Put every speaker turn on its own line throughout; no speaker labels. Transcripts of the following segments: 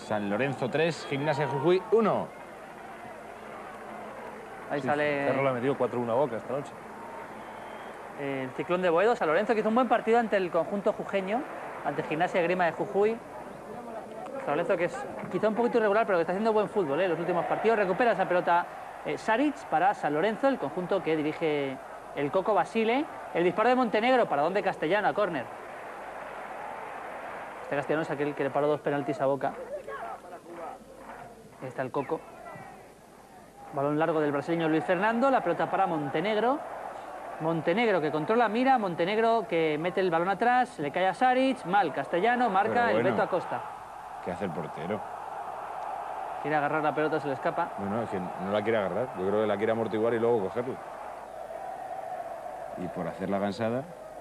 San Lorenzo 3, Gimnasia de Jujuy 1.
Ahí
Sí,
sale
Cerro le ha metido 4-1 a Boca esta noche.
el Ciclón de Boedo. San Lorenzo, que hizo un buen partido ante el conjunto jujeño, ante Gimnasia de Grima de Jujuy. San Lorenzo, que es quizá un poquito irregular, pero que está haciendo buen fútbol en los últimos partidos. Recupera esa pelota Saric para San Lorenzo, el conjunto que dirige el Coco Basile. El disparo de Montenegro para donde Castellano, a córner. Este Castellano es aquel que le paró 2 penaltis a Boca. Ahí está el Coco. Balón largo del brasileño Luis Fernando, la pelota para Montenegro. Montenegro que controla, mira, Montenegro que mete el balón atrás, le cae a Saric, mal, Castellano, marca el Beto Acosta.
¿Qué hace el portero?
Quiere agarrar la pelota, se le escapa.
No, es que no la quiere agarrar. Yo creo que la quiere amortiguar y luego cogerla. Y por hacer la cansada...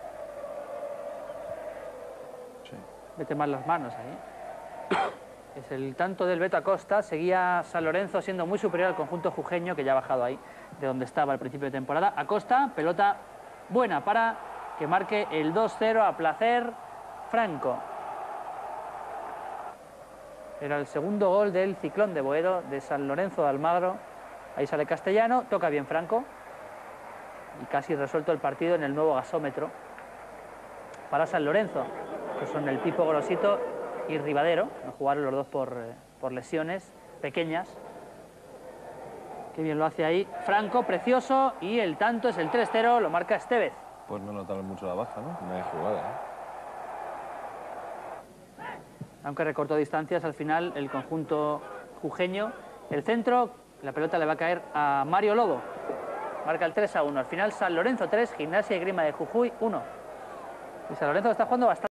Sí.
Mete mal las manos ahí. Es el tanto del Beto Acosta. Seguía San Lorenzo siendo muy superior al conjunto jujeño, que ya ha bajado ahí de donde estaba al principio de temporada. Acosta, pelota buena para que marque el 2-0 a placer Franco. Era el segundo gol del Ciclón de Boedo, de San Lorenzo de Almagro. Ahí sale Castellano, toca bien Franco. Y casi resuelto el partido en el nuevo gasómetro para San Lorenzo, que son el Pipo Grosito y Ribadero. No jugaron los dos por lesiones pequeñas. Qué bien lo hace ahí Franco, precioso. Y el tanto es el 3-0, lo marca Estevez.
Pues no notaron mucho la baja, ¿no?
Una de jugada,
Aunque recortó distancias al final el conjunto jujeño. El centro, la pelota le va a caer a Mario Lobo. Marca el 3-1. Al final San Lorenzo 3, Gimnasia y Grima de Jujuy 1. Y San Lorenzo está jugando bastante.